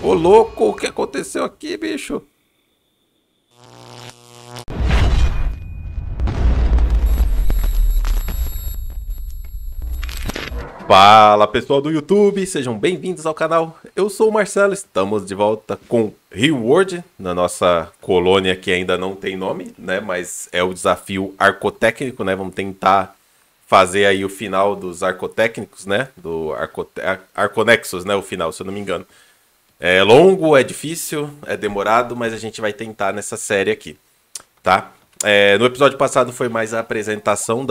Ô, louco, o que aconteceu aqui, bicho? Fala, pessoal do YouTube, sejam bem-vindos ao canal. Eu sou o Marcelo, estamos de volta com Reward, na nossa colônia que ainda não tem nome, né? Mas é o desafio arcotécnico, né? Vamos tentar fazer aí o final dos arcotécnicos, né? Do Arconexus, né? O final, se eu não me engano. É longo, é difícil, é demorado, mas a gente vai tentar nessa série aqui, tá? No episódio passado foi mais a apresentação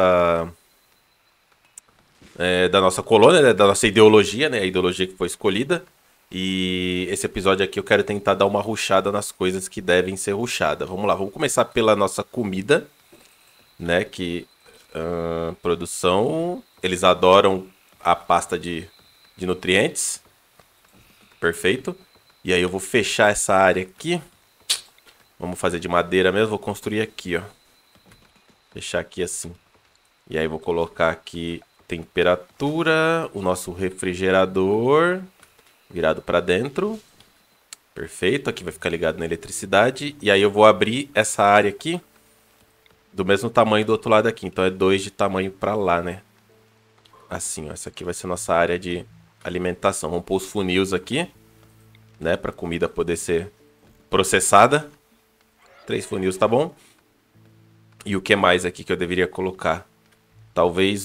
da nossa colônia, né, da nossa ideologia, né, a ideologia que foi escolhida. E esse episódio aqui eu quero tentar dar uma rushada nas coisas que devem ser rushadas. Vamos lá, vamos começar pela nossa comida, né, que produção, eles adoram a pasta de nutrientes. Perfeito. E aí eu vou fechar essa área aqui. Vamos fazer de madeira mesmo, vou construir aqui, ó. Fechar aqui assim. E aí vou colocar aqui temperatura, o nosso refrigerador virado para dentro. Perfeito, aqui vai ficar ligado na eletricidade. E aí eu vou abrir essa área aqui do mesmo tamanho do outro lado aqui. Então é 2 de tamanho para lá, né? Assim, ó, essa aqui vai ser nossa área de alimentação. Vamos pôr os funis aqui, né? Para a comida poder ser processada. 3 funis tá bom. E o que mais aqui que eu deveria colocar? Talvez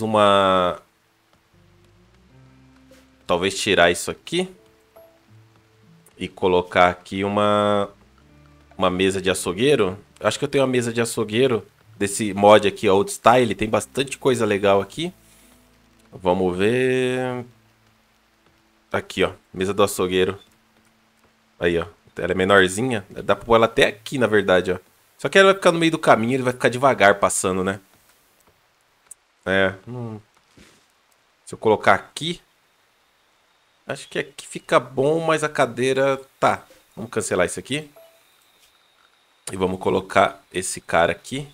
Talvez tirar isso aqui. E colocar aqui uma mesa de açougueiro. Acho que eu tenho uma mesa de açougueiro desse mod aqui, Old Style. Tem bastante coisa legal aqui. Vamos ver. Aqui, ó. Mesa do açougueiro. Aí, ó. Ela é menorzinha. Dá pra pôr ela até aqui, na verdade, ó. Só que ela vai ficar no meio do caminho. Ele vai ficar devagar passando, né? Se eu colocar aqui. Acho que aqui fica bom, mas a cadeira... Tá, vamos cancelar isso aqui. E vamos colocar esse cara aqui.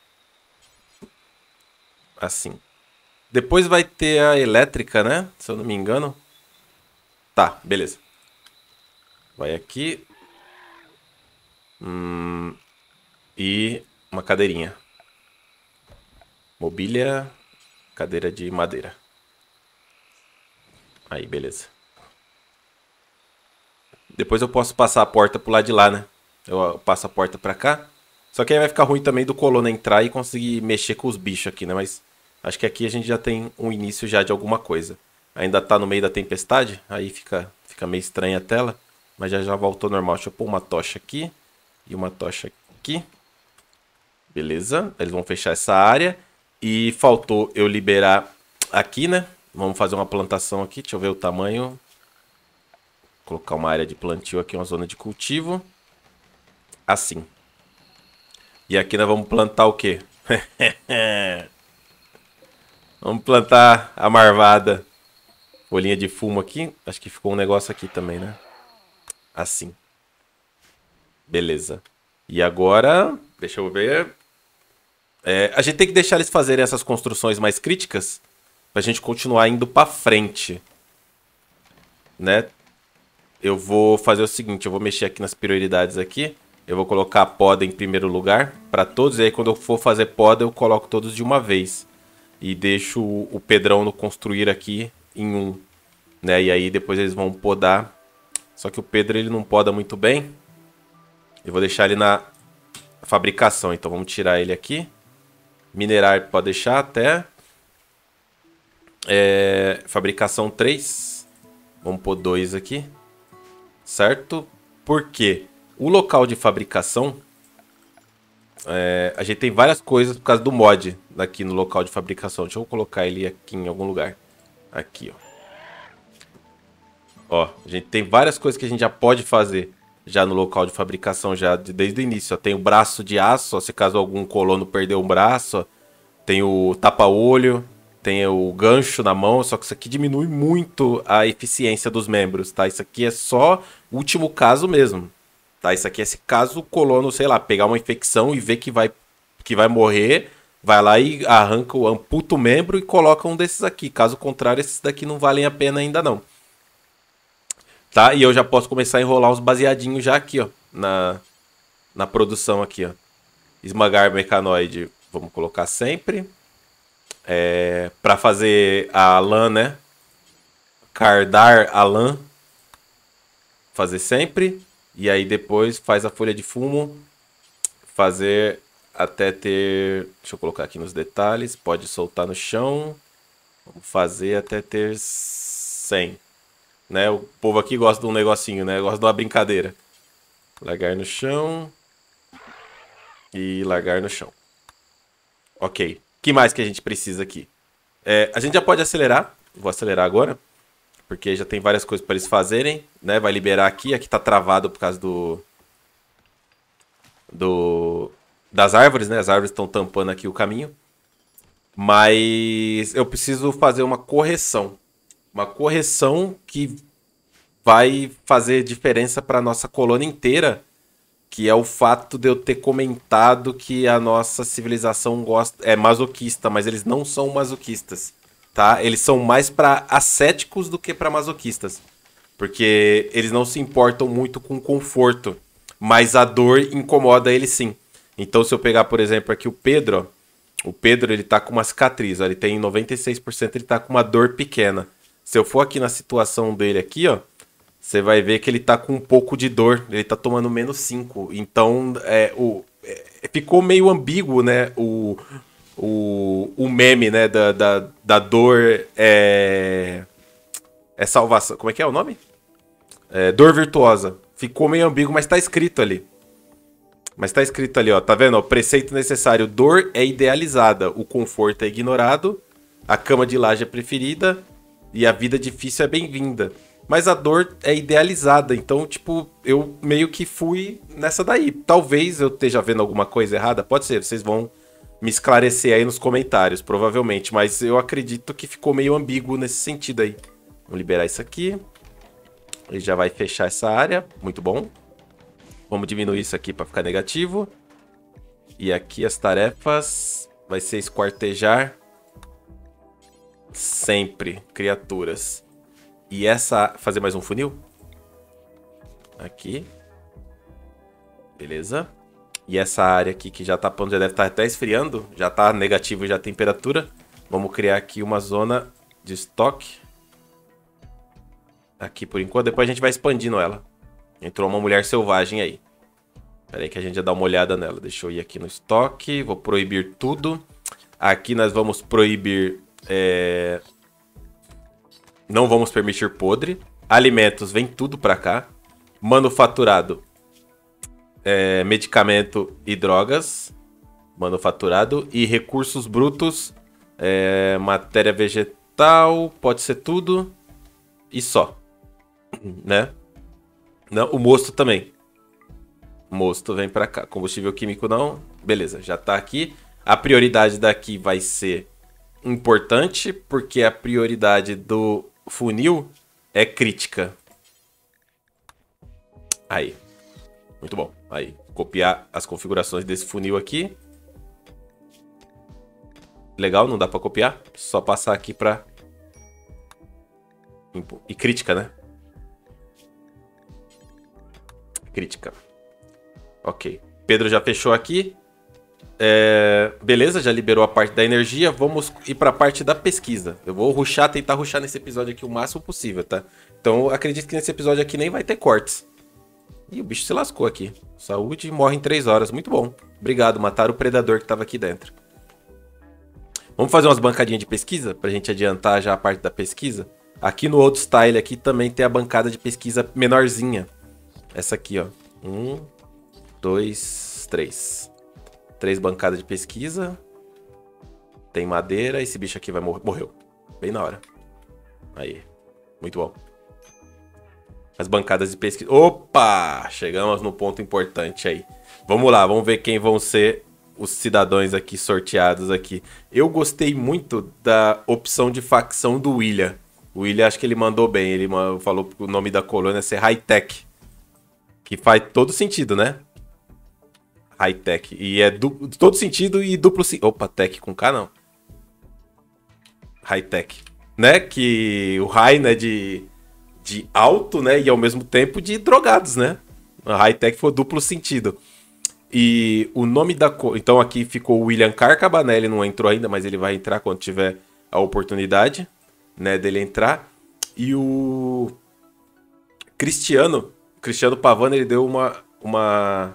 Assim. Depois vai ter a elétrica, né? Se eu não me engano. Tá, beleza. Vai aqui. E uma cadeirinha. Mobília. Cadeira de madeira. Aí, beleza. Depois eu posso passar a porta pro lado de lá, né? Eu passo a porta pra cá. Só que aí vai ficar ruim também do colono entrar e conseguir mexer com os bichos aqui, né? Mas acho que aqui a gente já tem um início já de alguma coisa. Ainda tá no meio da tempestade, aí fica meio estranha a tela. Mas já voltou normal. Deixa eu pôr uma tocha aqui e uma tocha aqui. Beleza, eles vão fechar essa área. E faltou eu liberar aqui, né? Vamos fazer uma plantação aqui, deixa eu ver o tamanho. Colocar uma área de plantio aqui, uma zona de cultivo. Assim. E aqui nós vamos plantar o quê? Vamos plantar a marvada. Folhinha de fumo aqui. Acho que ficou um negócio aqui também, né? Assim. Beleza. E agora, deixa eu ver. A gente tem que deixar eles fazerem essas construções mais críticas pra gente continuar indo pra frente. Né? Eu vou fazer o seguinte, eu vou mexer aqui nas prioridades aqui. Eu vou colocar a poda em primeiro lugar para todos. E aí quando eu for fazer poda, eu coloco todos de uma vez. E deixo o Pedrão no construir aqui em um. Né? E aí depois eles vão podar. Só que o Pedro ele não poda muito bem. Eu vou deixar ele na fabricação. Então vamos tirar ele aqui. Minerar pode deixar até. Fabricação 3. Vamos pôr 2 aqui. Certo? Porque o local de fabricação, a gente tem várias coisas por causa do mod aqui no local de fabricação. Deixa eu colocar ele aqui em algum lugar. Aqui, ó. Ó, a gente tem várias coisas que a gente já pode fazer já no local de fabricação já desde o início. Ó. Tem o braço de aço, ó, se caso algum colono perdeu um braço. Ó. Tem o tapa-olho. Tem o gancho na mão, só que isso aqui diminui muito a eficiência dos membros, tá? Isso aqui é só o último caso mesmo, tá? Isso aqui é se caso o colono, sei lá, pegar uma infecção e ver que vai morrer, vai lá e amputa o membro e coloca um desses aqui. Caso contrário, esses daqui não valem a pena ainda não. Tá? E eu já posso começar a enrolar uns baseadinhos já aqui, ó. Na produção aqui, ó. Esmagar mecanoide, vamos colocar sempre. Pra fazer a lã, né? Cardar a lã. Fazer sempre. E aí depois faz a folha de fumo. Fazer até ter... Deixa eu colocar aqui nos detalhes. Pode soltar no chão. Vamos fazer até ter 100. Né? O povo aqui gosta de um negocinho, né? Gosta de uma brincadeira. Largar no chão. E largar no chão. Ok. O que mais que a gente precisa aqui? A gente já pode acelerar. Vou acelerar agora. Porque já tem várias coisas para eles fazerem. Né? Vai liberar aqui. Aqui tá travado por causa das árvores, né? As árvores estão tampando aqui o caminho. Mas eu preciso fazer uma correção. Uma correção que vai fazer diferença para nossa colônia inteira, que é o fato de eu ter comentado que a nossa civilização é masoquista, mas eles não são masoquistas, tá? Eles são mais para ascéticos do que para masoquistas, porque eles não se importam muito com conforto, mas a dor incomoda eles sim. Então se eu pegar, por exemplo, aqui o Pedro, ele tá com uma cicatriz, ó, ele tem 96%, ele tá com uma dor pequena. Se eu for aqui na situação dele aqui, ó, você vai ver que ele tá com um pouco de dor. Ele tá tomando menos 5. Então, ficou meio ambíguo, né? O meme, né? Da dor é salvação. Como é que é o nome? Dor virtuosa. Ficou meio ambíguo, mas tá escrito ali. Ó. Tá vendo? O preceito necessário. Dor é idealizada. O conforto é ignorado. A cama de laje é preferida. E a vida difícil é bem-vinda. Mas a dor é idealizada. Então, tipo, eu meio que fui nessa daí. Talvez eu esteja vendo alguma coisa errada. Pode ser, vocês vão me esclarecer aí nos comentários, provavelmente. Mas eu acredito que ficou meio ambíguo nesse sentido aí. Vamos liberar isso aqui. Ele já vai fechar essa área. Muito bom. Vamos diminuir isso aqui para ficar negativo. E aqui as tarefas vai ser esquartejar sempre criaturas. E essa... Fazer mais um funil. Aqui. Beleza. E essa área aqui que já tá... Já deve estar até esfriando. Já tá negativo já a temperatura. Vamos criar aqui uma zona de estoque. Aqui por enquanto. Depois a gente vai expandindo ela. Entrou uma mulher selvagem aí. Espera aí que a gente já dá uma olhada nela. Deixa eu ir aqui no estoque. Vou proibir tudo. Aqui nós vamos proibir... Não vamos permitir podre. Alimentos, vem tudo pra cá. Manufaturado. Medicamento e drogas. Manufaturado. E recursos brutos. Matéria vegetal. Pode ser tudo. E só. Né? Não, o mosto também. Mosto vem pra cá. Combustível químico não. Beleza, já tá aqui. A prioridade daqui vai ser importante, porque a prioridade do funil é crítica. Aí. Muito bom. Aí. Copiar as configurações desse funil aqui. Legal, não dá pra copiar. Só passar aqui pra... E crítica, né? Crítica. Ok. Pedro já fechou aqui. Beleza, já liberou a parte da energia. Vamos ir para a parte da pesquisa. Eu vou tentar rushar nesse episódio aqui o máximo possível, tá? Então eu acredito que nesse episódio aqui nem vai ter cortes. Ih, o bicho se lascou aqui. Saúde, morre em 3 horas. Muito bom. Obrigado, mataram o predador que estava aqui dentro. Vamos fazer umas bancadinhas de pesquisa pra gente adiantar já a parte da pesquisa. Aqui no Old Style aqui também tem a bancada de pesquisa menorzinha. Essa aqui, ó. 1, 2, 3. 3 bancadas de pesquisa. Tem madeira. Esse bicho aqui morreu. Bem na hora. Aí. Muito bom. As bancadas de pesquisa. Opa! Chegamos no ponto importante aí. Vamos lá. Vamos ver quem vão ser os cidadãos aqui sorteados aqui. Eu gostei muito da opção de facção do William. O William, acho que ele mandou bem. Ele falou que o nome da colônia ser High-Tech. Que faz todo sentido, né? High-Tech. E é todo sentido e duplo sentido. Opa, tech com K não. High-Tech. Né? Que o high, né, de de alto, né? E ao mesmo tempo de drogados, né? A high-tech foi duplo sentido. E o nome da... Então aqui ficou o William Carcaba, né? Ele não entrou ainda, mas ele vai entrar quando tiver a oportunidade, né, dele entrar. E o Cristiano Pavano, ele deu uma...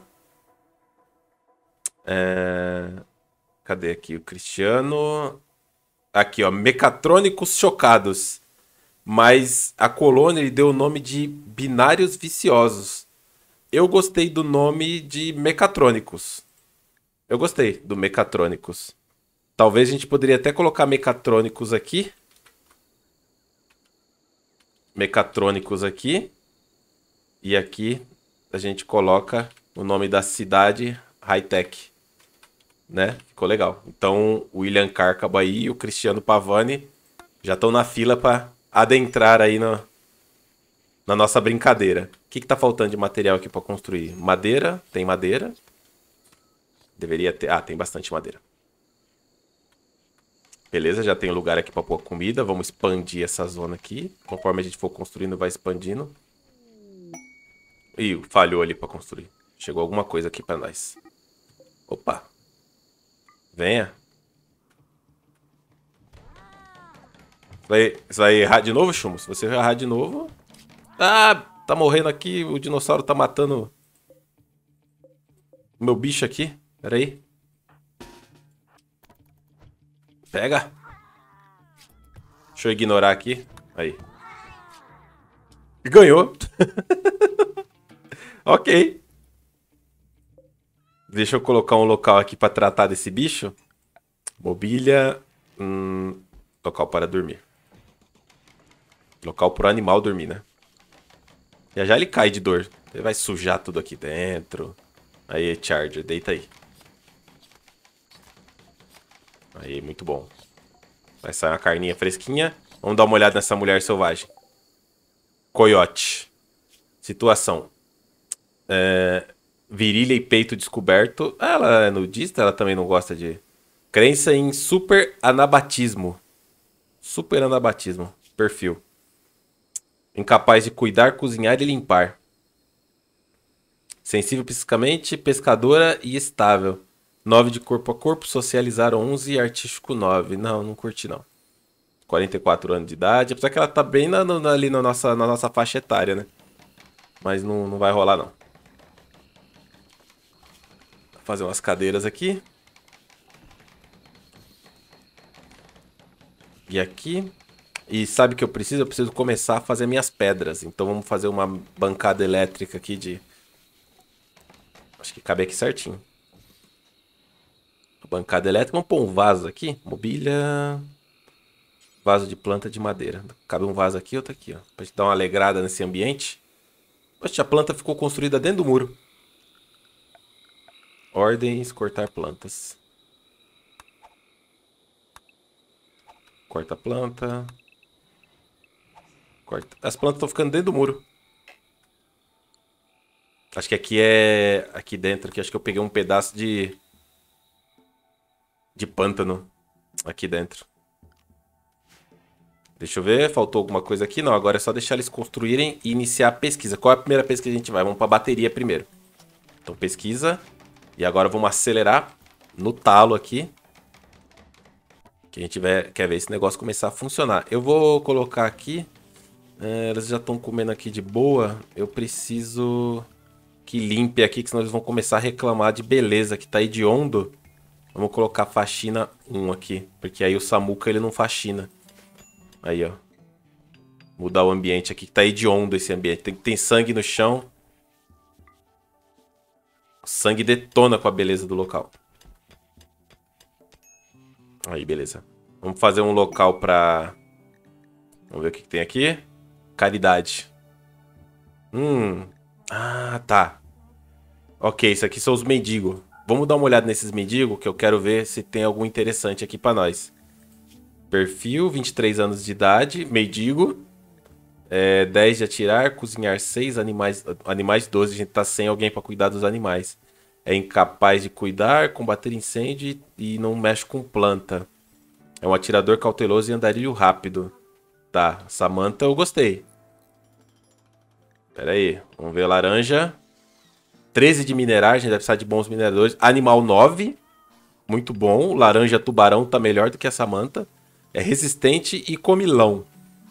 Cadê aqui o Cristiano? Aqui, ó, Mecatrônicos Chocados. Mas a colônia ele deu o nome de Binários Viciosos. Eu gostei do nome de Mecatrônicos. Eu gostei do Mecatrônicos. Talvez a gente poderia até colocar Mecatrônicos aqui. Mecatrônicos aqui. E aqui a gente coloca o nome da cidade High-Tech. Né? Ficou legal. Então o William Cárcabo aí e o Cristiano Pavani já estão na fila para adentrar aí na nossa brincadeira. O que tá faltando de material aqui para construir? Madeira? Tem madeira? Deveria ter... Ah, tem bastante madeira. Beleza, já tem lugar aqui para pôr comida. Vamos expandir essa zona aqui. Conforme a gente for construindo, vai expandindo. Ih, falhou ali para construir. Chegou alguma coisa aqui para nós. Opa. Venha. Você vai errar de novo, Chumo? Se você errar de novo... Ah, tá morrendo aqui. O dinossauro tá matando o meu bicho aqui. Pera aí. Pega. Deixa eu ignorar aqui. Aí. Ganhou. Ok. Deixa eu colocar um local aqui pra tratar desse bicho. Mobília. Local para dormir. Local pro animal dormir, né? Já já ele cai de dor. Ele vai sujar tudo aqui dentro. Aí, Charger, deita aí. Aí, muito bom. Vai sair uma carninha fresquinha. Vamos dar uma olhada nessa mulher selvagem. Coiote. Situação. Virilha e peito descoberto. Ela é nudista, ela também não gosta de... Crença em super anabatismo. Super anabatismo. Perfil. Incapaz de cuidar, cozinhar e limpar. Sensível psicamente, pescadora e estável. 9 de corpo a corpo, socializar 11 e artístico 9. Não curti não. 44 anos de idade, apesar que ela tá bem ali na nossa faixa etária, né? Mas não vai rolar não. Vou fazer umas cadeiras aqui. E aqui... E sabe o que eu preciso? Eu preciso começar a fazer minhas pedras. Então vamos fazer uma bancada elétrica aqui de... Acho que cabe aqui certinho. Bancada elétrica. Vamos pôr um vaso aqui. Mobília. Vaso de planta de madeira. Cabe um vaso aqui e outro aqui, ó. Pra gente dar uma alegrada nesse ambiente. Poxa, a planta ficou construída dentro do muro. Ordens, cortar plantas. Corta a planta. Corta. As plantas estão ficando dentro do muro. Acho que aqui é... Aqui dentro, aqui, acho que eu peguei um pedaço de pântano. Aqui dentro. Deixa eu ver, faltou alguma coisa aqui? Não, agora é só deixar eles construírem e iniciar a pesquisa. Qual é a primeira pesquisa que a gente vai? Vamos para a bateria primeiro. Então pesquisa. E agora vamos acelerar no talo aqui. Que a gente quer ver esse negócio começar a funcionar. Eu vou colocar aqui... eles já estão comendo aqui de boa. Eu preciso que limpe aqui, que senão eles vão começar a reclamar de beleza, que tá hediondo. Vamos colocar faxina 1 aqui, porque aí o Samuca ele não faxina. Aí, ó. Mudar o ambiente aqui, que tá hediondo esse ambiente. Tem sangue no chão. O sangue detona com a beleza do local. Aí, beleza. Vamos fazer um local pra... Vamos ver o que tem aqui. Caridade. Ah, tá. Ok, isso aqui são os mendigos. Vamos dar uma olhada nesses mendigos, que eu quero ver se tem algum interessante aqui pra nós. Perfil, 23 anos de idade, mendigo. 10 de atirar, cozinhar 6, animais 12. A gente tá sem alguém pra cuidar dos animais. É incapaz de cuidar, combater incêndio e não mexe com planta. É um atirador cauteloso e andarilho rápido. Tá, Samantha eu gostei. Pera aí. Vamos ver a laranja. 13 de mineragem, deve precisar de bons mineradores. Animal 9. Muito bom. Laranja tubarão tá melhor do que essa manta. É resistente e comilão.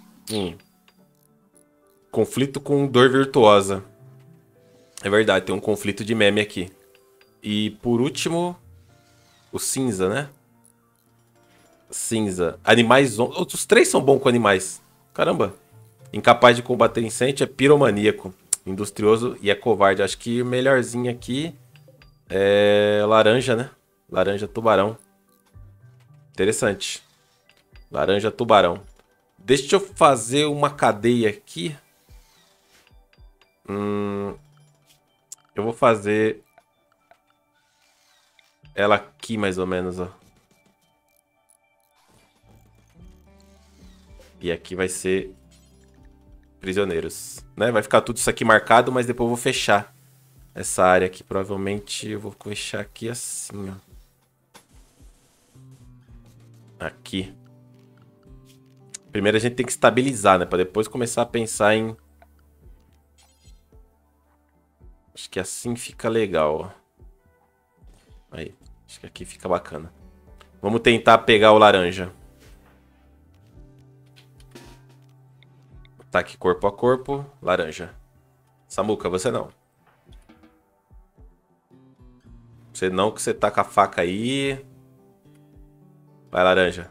Conflito com dor virtuosa. É verdade, tem um conflito de meme aqui. E por último, o cinza, né? Cinza. Animais... Os três são bons com animais. Caramba. Incapaz de combater incêndio, é piromaníaco. Industrioso e é covarde. Acho que o melhorzinho aqui é laranja, né? Laranja tubarão. Interessante. Laranja tubarão. Deixa eu fazer uma cadeia aqui. Eu vou fazer ela aqui mais ou menos, ó. E aqui vai ser prisioneiros, né? Vai ficar tudo isso aqui marcado, mas depois eu vou fechar essa área aqui. Provavelmente eu vou fechar aqui assim, ó. Aqui. Primeiro a gente tem que estabilizar, né? Pra depois começar a pensar em... Acho que assim fica legal, ó. Aí. Acho que aqui fica bacana. Vamos tentar pegar o laranja. Ataque corpo a corpo. Laranja. Samuca, você não. Você não, que você tá com a faca aí. Vai, laranja.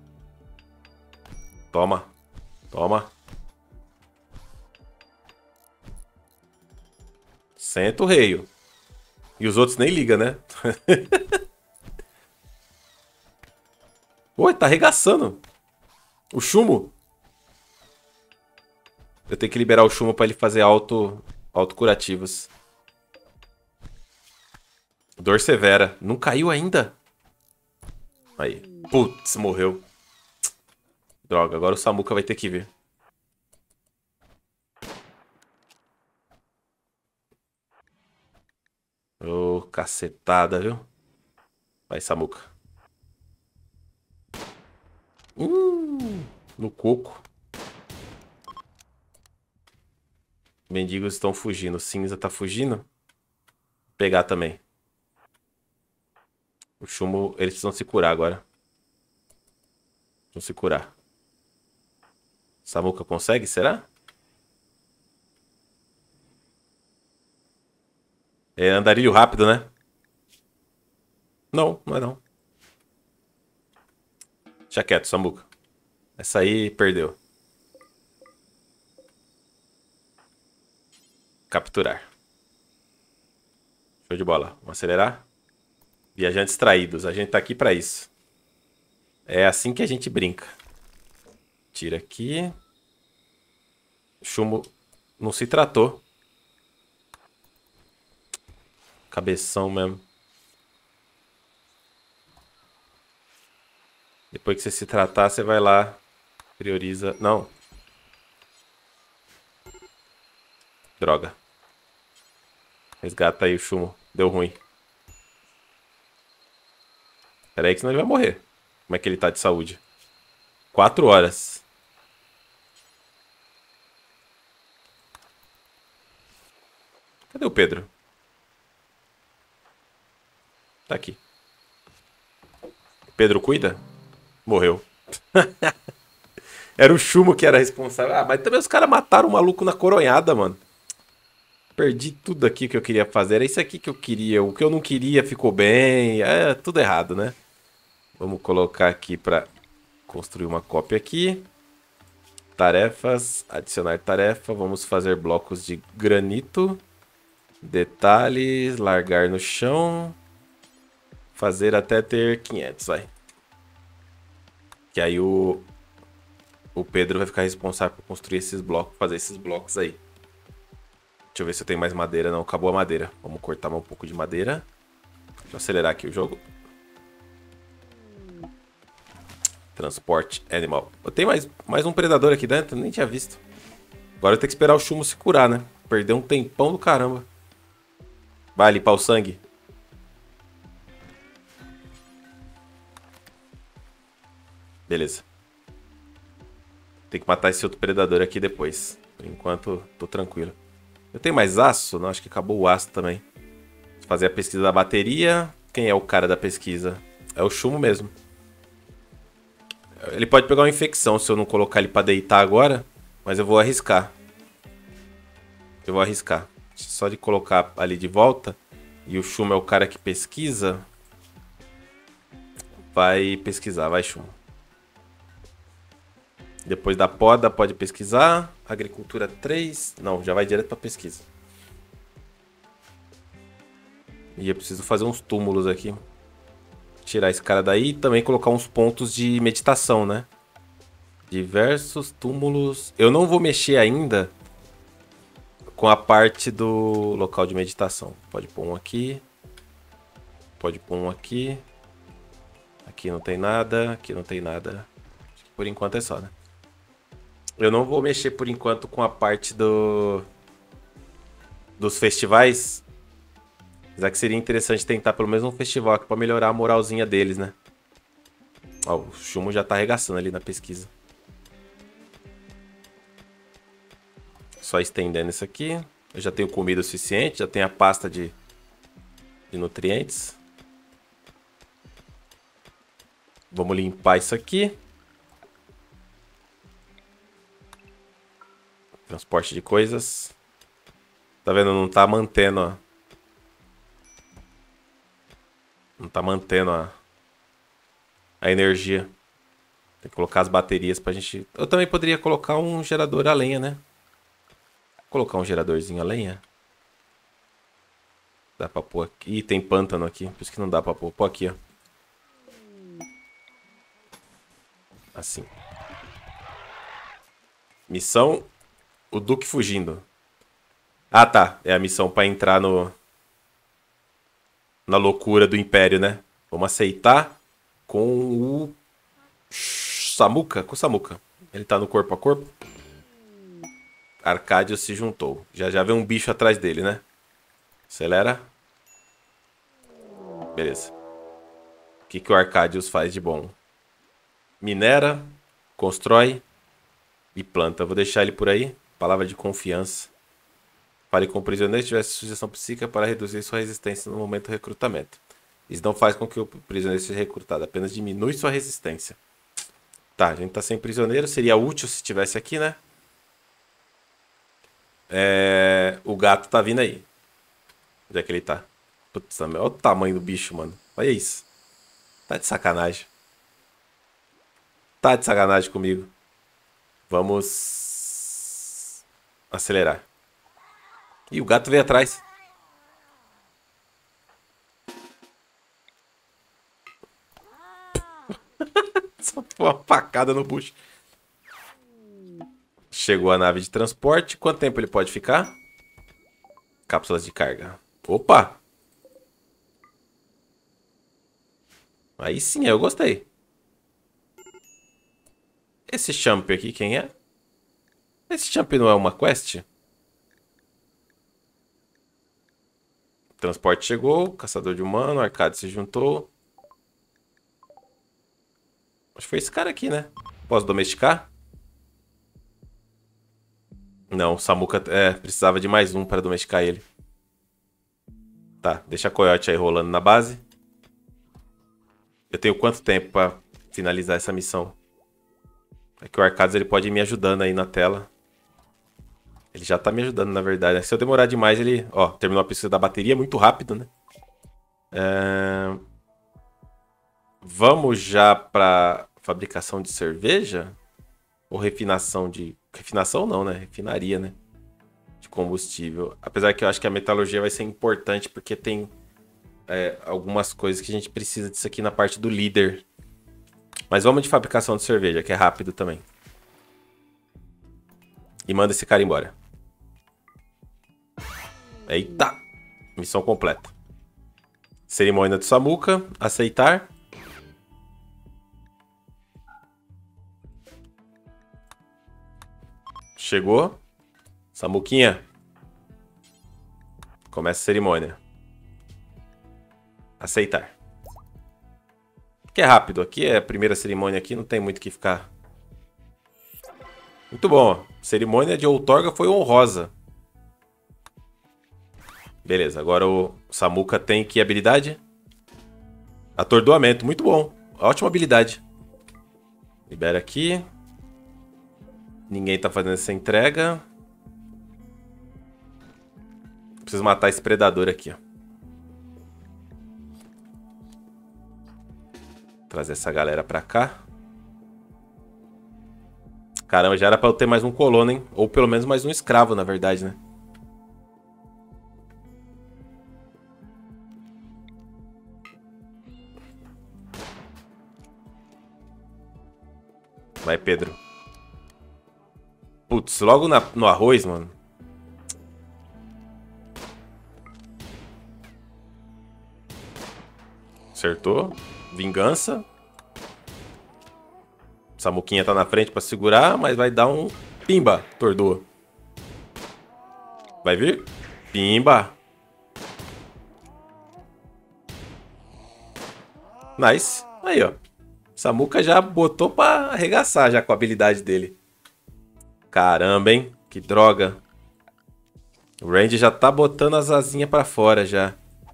Toma. Toma. Senta o reio. E os outros nem ligam, né? Oi, tá arregaçando. O Chumo. Eu tenho que liberar o Chumo pra ele fazer autocurativos. Dor severa. Não caiu ainda? Aí. Putz, morreu. Droga, agora o Samuca vai ter que vir. Ô, cacetada, viu? Vai, Samuca. No coco. Mendigos estão fugindo. Cinza tá fugindo. Vou pegar também. O Chumo, eles precisam se curar agora. Precisam se curar. Samuca consegue, será? É andarilho rápido, né? Não, não é não. Deixa quieto, Samuca. Essa aí perdeu. Capturar. Show de bola. Vamos acelerar. Viajantes traídos. A gente tá aqui pra isso. É assim que a gente brinca. Tira aqui. Chumbo não se tratou. Cabeção mesmo. Depois que você se tratar, você vai lá. Prioriza. Não. Droga. Resgata aí o Chumo. Deu ruim. Pera aí que senão ele vai morrer. Como é que ele tá de saúde? 4 horas. Cadê o Pedro? Tá aqui. Pedro cuida? Morreu. Era o Chumo que era responsável. Ah, mas também os caras mataram o maluco na coronhada, mano. Perdi tudo aqui que eu queria fazer. Era isso aqui que eu queria. O que eu não queria ficou bem. É tudo errado, né? Vamos colocar aqui pra construir uma cópia aqui. Tarefas. Adicionar tarefa. Vamos fazer blocos de granito. Detalhes. Largar no chão. Fazer até ter 500, vai. Que aí o Pedro vai ficar responsável por construir esses blocos, fazer esses blocos aí. Deixa eu ver se eu tenho mais madeira. Não, acabou a madeira. Vamos cortar um pouco de madeira. Deixa eu acelerar aqui o jogo. Transporte animal. Eu tenho mais um predador aqui dentro, nem tinha visto. Agora eu tenho que esperar o Chumo se curar, né? Perdeu um tempão do caramba. Vai limpar o sangue. Beleza. Tem que matar esse outro predador aqui depois. Por enquanto, tô tranquilo. Eu tenho mais aço? Não, acho que acabou o aço também. Vou fazer a pesquisa da bateria. Quem é o cara da pesquisa? É o Chumo mesmo. Ele pode pegar uma infecção se eu não colocar ele pra deitar agora. Mas eu vou arriscar. Eu vou arriscar. Só de colocar ali de volta. E o Chumo é o cara que pesquisa. Vai pesquisar, vai Chumo. Depois da poda pode pesquisar. Agricultura 3. Não, já vai direto pra pesquisa. E eu preciso fazer uns túmulos aqui. Tirar esse cara daí e também colocar uns pontos de meditação, né? Diversos túmulos. Eu não vou mexer ainda com a parte do local de meditação. Pode pôr um aqui. Pode pôr um aqui. Aqui não tem nada. Aqui não tem nada. Acho que por enquanto é só, né? Eu não vou mexer por enquanto com a parte dos festivais. Apesar que seria interessante tentar pelo menos um festival aqui pra melhorar a moralzinha deles, né? Ó, o Chumo já tá arregaçando ali na pesquisa. Só estendendo isso aqui. Eu já tenho comida o suficiente, já tenho a pasta de nutrientes. Vamos limpar isso aqui. Transporte de coisas. Tá vendo? Não tá mantendo, ó. Não tá mantendo a energia. Tem que colocar as baterias pra gente... Eu também poderia colocar um gerador a lenha, né? Vou colocar um geradorzinho a lenha. Dá pra pôr aqui. Ih, tem pântano aqui. Por isso que não dá pra pôr. Pô aqui, ó. Assim. Missão... O Duque fugindo. Ah, tá. É a missão pra entrar na loucura do Império, né? Vamos aceitar com o Samuca. Com o Samuca. Ele tá no corpo a corpo. Arcádio se juntou. Já vem um bicho atrás dele, né? Acelera. Beleza. O que o Arcádios faz de bom? Minera, constrói e planta. Vou deixar ele por aí. Palavra de confiança. Fale com o prisioneiro se tivesse sugestão psíquica para reduzir sua resistência no momento do recrutamento. Isso não faz com que o prisioneiro seja recrutado, apenas diminui sua resistência. Tá, a gente tá sem prisioneiro. Seria útil se tivesse aqui, né? O gato tá vindo aí. Onde é que ele tá? Putz, olha o tamanho do bicho, mano. Olha isso. Tá de sacanagem. Tá de sacanagem comigo. Vamos acelerar. Ih, o gato veio atrás. Só foi uma facada no bucho. Chegou a nave de transporte. Quanto tempo ele pode ficar? Cápsulas de carga. Opa! Aí sim, eu gostei. Esse champ aqui, quem é? Esse champ não é uma quest? Transporte chegou, caçador de humano, Arcade se juntou. Acho que foi esse cara aqui, né? Posso domesticar? Não, o Samuca precisava de mais um para domesticar ele. Tá, deixa a coiote aí rolando na base. Eu tenho quanto tempo para finalizar essa missão? É que o Arcades ele pode ir me ajudando aí na tela. Ele já tá me ajudando, na verdade, né? Se eu demorar demais, ele... Ó, terminou a pesquisa da bateria muito rápido, né? Vamos já pra fabricação de cerveja? Ou refinação de... Refinação não, né? Refinaria, né? De combustível. Apesar que eu acho que a metalurgia vai ser importante, porque tem algumas coisas que a gente precisa disso aqui na parte do líder. Mas vamos de fabricação de cerveja, que é rápido também. E manda esse cara embora. Eita! Missão completa. Cerimônia do Samuca. Aceitar. Chegou. Samuquinha. Começa a cerimônia. Aceitar. Que é rápido. Aqui é a primeira cerimônia aqui. Não tem muito o que ficar. Muito bom. Cerimônia de outorga foi honrosa. Beleza, agora o Samuca tem que habilidade? Atordoamento, muito bom. Ótima habilidade. Libera aqui. Ninguém tá fazendo essa entrega. Preciso matar esse predador aqui, ó. Trazer essa galera pra cá. Caramba, já era pra eu ter mais um colono, hein? Ou pelo menos mais um escravo, na verdade, né? Vai, Pedro. Putz, logo no arroz, mano. Acertou. Vingança. Samuquinha tá na frente pra segurar, mas vai dar um... Pimba, tordoa. Vai vir? Pimba. Nice. Aí, ó. Samuca já botou pra arregaçar já com a habilidade dele. Caramba, hein? Que droga. O Randy já tá botando as asinhas pra fora já.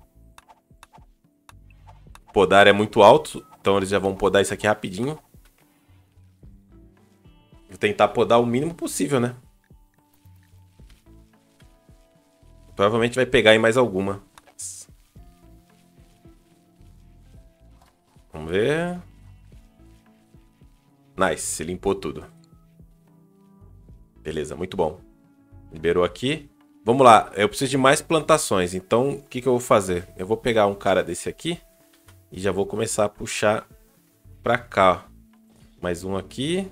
O podar é muito alto, então eles já vão podar isso aqui rapidinho. Vou tentar podar o mínimo possível, né? Provavelmente vai pegar em mais alguma. Vamos ver. Nice, limpou tudo. Beleza, muito bom. Liberou aqui. Vamos lá, eu preciso de mais plantações. Então, o que eu vou fazer? Eu vou pegar um cara desse aqui e já vou começar a puxar pra cá. Mais um aqui.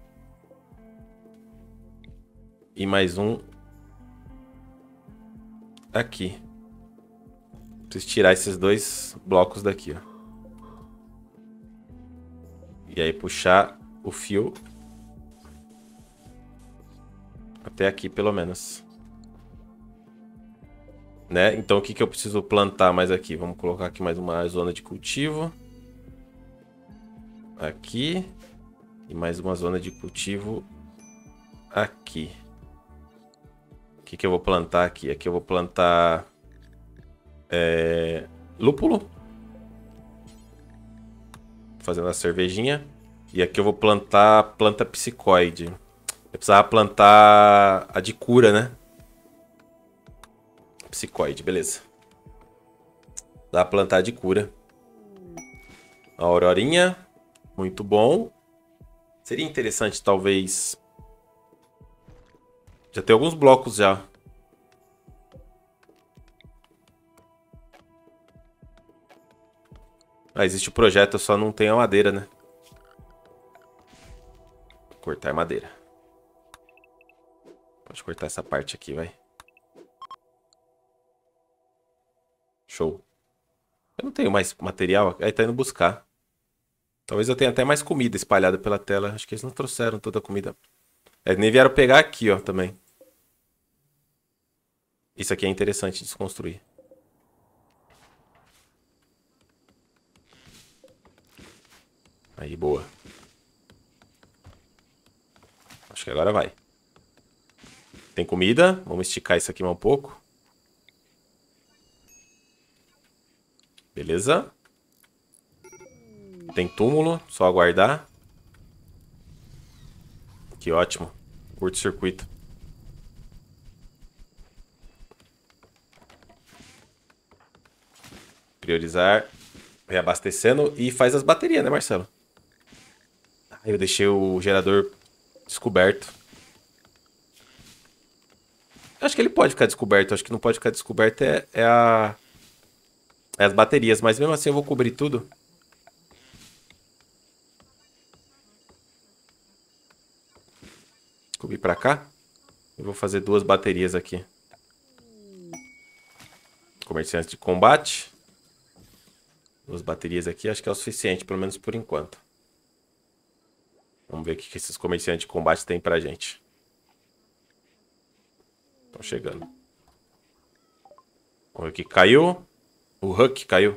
E mais um aqui. Preciso tirar esses dois blocos daqui, ó. E aí puxar o fio até aqui, pelo menos. Né? Então o que eu preciso plantar mais aqui? Vamos colocar aqui mais uma zona de cultivo. Aqui. E mais uma zona de cultivo aqui. O que eu vou plantar aqui? Aqui eu vou plantar lúpulo. Fazendo a cervejinha. E aqui eu vou plantar planta psicoide. Eu precisava plantar a de cura, né? Psicoide, beleza. Dá pra plantar de cura. A aurorinha. Muito bom. Seria interessante, talvez... Já tem alguns blocos já. Ah, existe o projeto, eu só não tenho a madeira, né? Vou cortar madeira. Pode cortar essa parte aqui, vai. Show. Eu não tenho mais material. Aí tá indo buscar. Talvez eu tenha até mais comida espalhada pela tela. Acho que eles não trouxeram toda a comida. Eles nem vieram pegar aqui, ó, também. Isso aqui é interessante de desconstruir. Aí, boa. Acho que agora vai. Tem comida. Vamos esticar isso aqui mais um pouco. Beleza. Tem túmulo. Só aguardar. Que ótimo. Curto-circuito. Priorizar. Reabastecendo. E faz as baterias, né, Marcelo? Eu deixei o gerador descoberto. Acho que ele pode ficar descoberto. Acho que não pode ficar descoberto é as baterias. Mas mesmo assim eu vou cobrir tudo. Cobrir pra cá. Eu vou fazer 2 baterias aqui. Comerciantes de combate. 2 baterias aqui. Acho que é o suficiente, pelo menos por enquanto. Vamos ver o que esses comerciantes de combate têm pra gente. Estão chegando. Vamos ver o que caiu. O Huck caiu.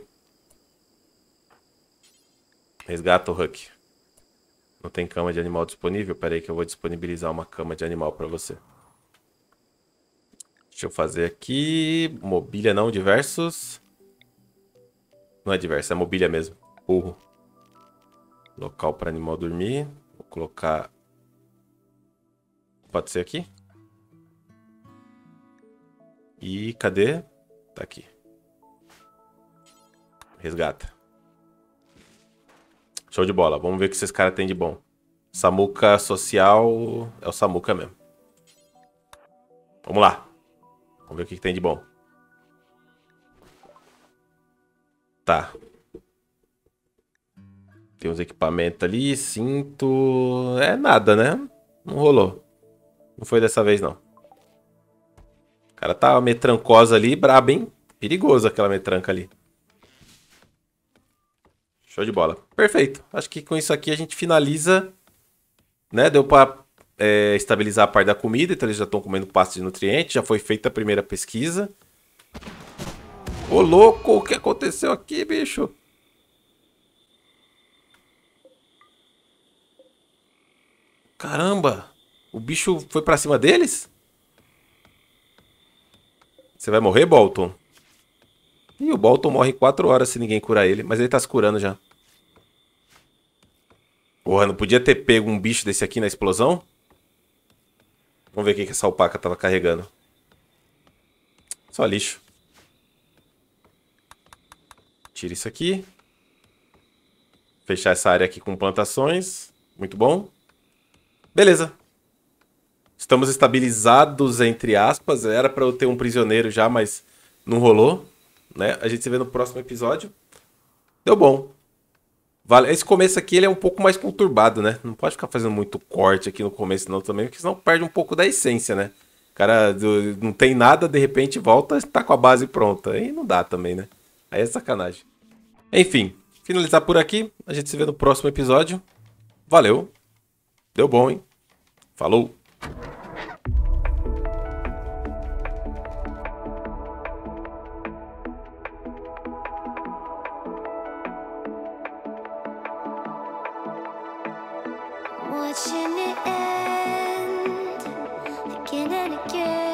Resgata o Huck. Não tem cama de animal disponível? Pera aí que eu vou disponibilizar uma cama de animal pra você. Deixa eu fazer aqui. Mobília não, diversos. Não é diverso, é mobília mesmo. Burro. Local para animal dormir. Vou colocar... Pode ser aqui? E cadê? Tá aqui. Resgata. Show de bola. Vamos ver o que esses caras têm de bom. Samuca social... É o Samuca mesmo. Vamos lá. Vamos ver o que tem de bom. Tá. Tem uns equipamentos ali. Cinto... É nada, né? Não rolou. Não foi dessa vez, não. O cara tá metrancosa ali. Braba, hein? Perigoso aquela metranca ali. Show de bola. Perfeito. Acho que com isso aqui a gente finaliza. Né? Deu pra estabilizar a parte da comida. Então eles já estão comendo pasto de nutrientes. Já foi feita a primeira pesquisa. Ô, louco, o que aconteceu aqui, bicho? Caramba! O bicho foi pra cima deles? Você vai morrer, Bolton? Ih, o Bolton morre em 4 horas se ninguém curar ele. Mas ele tá se curando já. Porra, não podia ter pego um bicho desse aqui na explosão? Vamos ver o que essa alpaca tava carregando. Só lixo. Tira isso aqui. Fechar essa área aqui com plantações. Muito bom. Beleza. Estamos estabilizados, entre aspas. Era pra eu ter um prisioneiro já, mas não rolou. Né? A gente se vê no próximo episódio. Deu bom. Vale. Esse começo aqui ele é um pouco mais conturbado, né? Não pode ficar fazendo muito corte aqui no começo não também, porque senão perde um pouco da essência, né? O cara não tem nada, de repente volta, tá com a base pronta. Aí não dá também, né? Aí é sacanagem. Enfim, finalizar por aqui. A gente se vê no próximo episódio. Valeu. Deu bom, hein? Falou. Watching it end again and again.